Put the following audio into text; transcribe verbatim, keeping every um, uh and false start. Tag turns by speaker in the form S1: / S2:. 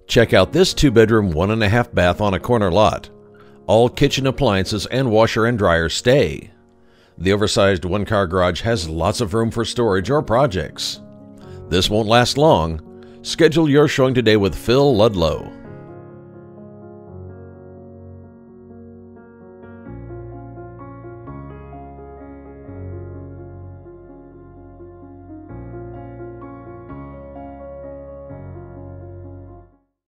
S1: Check out this two-bedroom, one and a half bath on a corner lot. All kitchen appliances and washer and dryer stay. The oversized one-car garage has lots of room for storage or projects. This won't last long. Schedule your showing today with Phil Ludlow.